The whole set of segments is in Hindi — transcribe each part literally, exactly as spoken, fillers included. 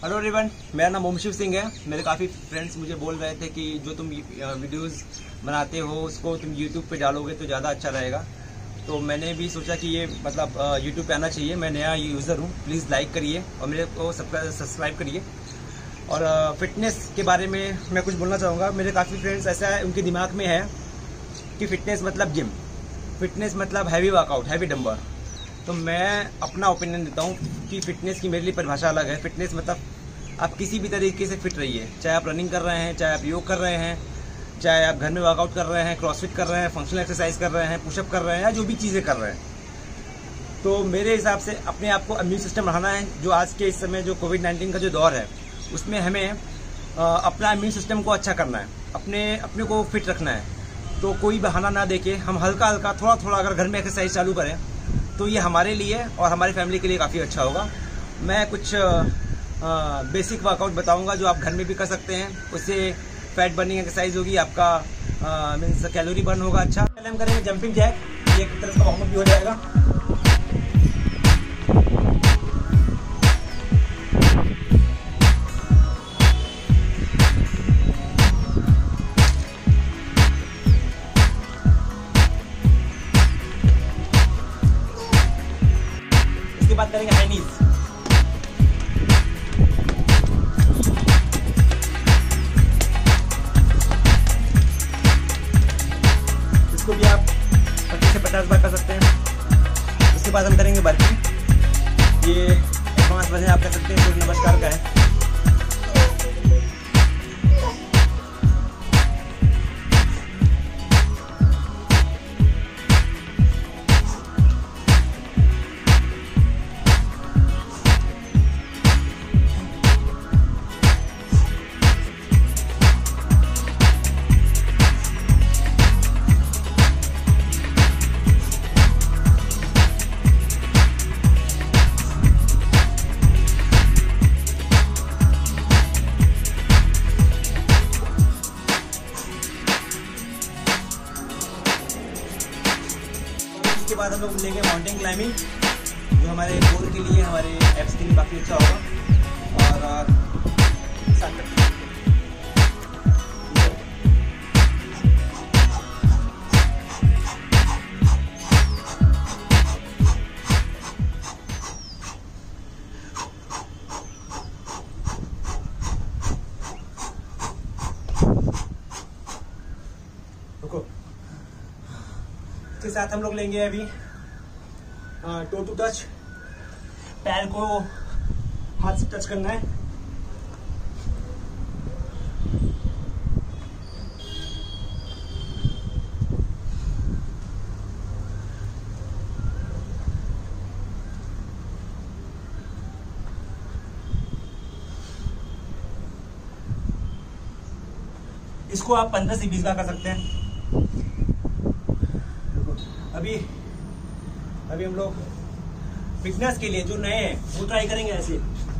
हेलो एवरीवन, मेरा नाम ओमशिव सिंह है। मेरे काफ़ी फ्रेंड्स मुझे बोल रहे थे कि जो तुम वीडियोस बनाते हो उसको तुम यूट्यूब पे डालोगे तो ज़्यादा अच्छा रहेगा। तो मैंने भी सोचा कि ये मतलब यूट्यूब पे आना चाहिए। मैं नया यूज़र हूँ, प्लीज़ लाइक करिए और मेरे को सब्सक्राइब करिए। और फिटनेस के बारे में मैं कुछ बोलना चाहूँगा। मेरे काफ़ी फ्रेंड्स ऐसा है, उनके दिमाग में है कि फ़िटनेस मतलब जिम, फिटनेस मतलब हैवी वर्कआउट, हैवी डंबर। तो मैं अपना ओपिनियन देता हूँ कि फ़िटनेस की मेरे लिए परिभाषा अलग है। फ़िटनेस मतलब आप किसी भी तरीके से फिट रहिए, चाहे आप रनिंग कर रहे हैं, चाहे आप योग कर रहे हैं, चाहे आप घर में वर्कआउट कर रहे हैं, क्रॉसफिट कर रहे हैं, फंक्शनल एक्सरसाइज कर रहे हैं, पुशअप कर रहे हैं, या जो भी चीज़ें कर रहे हैं। तो मेरे हिसाब से अपने आप को इम्यून सिस्टम बढ़ाना है। जो आज के इस समय जो कोविड नाइन्टीन का जो दौर है उसमें हमें अपना इम्यून सिस्टम को अच्छा करना है, अपने अपने को फिट रखना है। तो कोई बहाना ना देके हम हल्का हल्का थोड़ा थोड़ा अगर घर में एक्सरसाइज चालू करें तो ये हमारे लिए और हमारी फैमिली के लिए काफ़ी अच्छा होगा। मैं कुछ बेसिक वर्कआउट बताऊंगा जो आप घर में भी कर सकते हैं। उससे फैट बर्निंग एक्सरसाइज होगी, आपका मीन्स कैलोरी बर्न होगा। अच्छा, पहले हम करेंगे जंपिंग जैक। ये एक तरह का वार्म अप भी हो जाएगा। इसके बाद करेंगे हाई नीज। इसको भी आप पच्चीस से पचास बार कर सकते हैं। उसके बाद हम करेंगे बर्पिंग। ये एडवांस वर्जन आप कर सकते हैं, सूर्य नमस्कार का है। इसके बाद हम लोग लेंगे माउंटेन क्लाइंबिंग, जो हमारे गोल के लिए, हमारे एप्स के लिए काफ़ी अच्छा होगा। और साथ करते हैं। रुको। इसके साथ हम लोग लेंगे अभी टो टू टच। पैर को हाथ से टच करना है। इसको आप पंद्रह से बीस बार कर सकते हैं। अभी अभी हम लोग फिटनेस के लिए जो नए हैं वो ट्राई करेंगे ऐसे।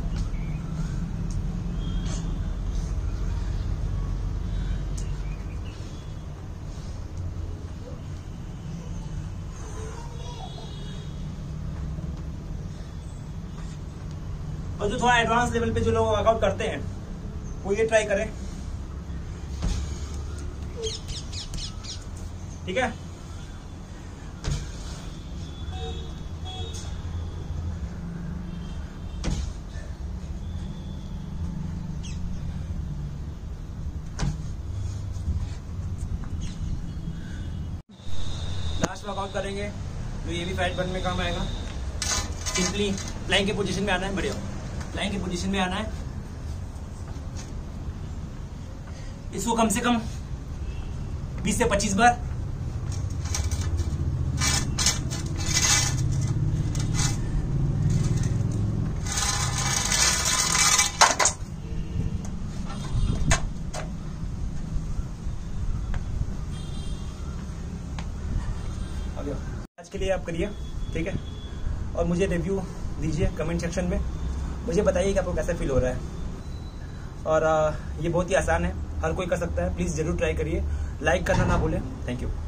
और जो थोड़ा एडवांस लेवल पे जो लोग वर्कआउट करते हैं वो ये ट्राई करें, ठीक है। लास्ट वर्कआउट करेंगे तो ये भी फैट बर्न में काम आएगा। सिंपली प्लैंक की पोजीशन में आना है, बढ़िया प्लैंक की पोजीशन में आना है। इसको कम से कम बीस से पच्चीस बार। आज के लिए आप करिए, ठीक है। और मुझे रिव्यू दीजिए कमेंट सेक्शन में, मुझे बताइए कि आपको कैसा फील हो रहा है। और आ, ये बहुत ही आसान है, हर कोई कर सकता है। प्लीज़ ज़रूर ट्राई करिए, लाइक करना ना भूलें। Thank you.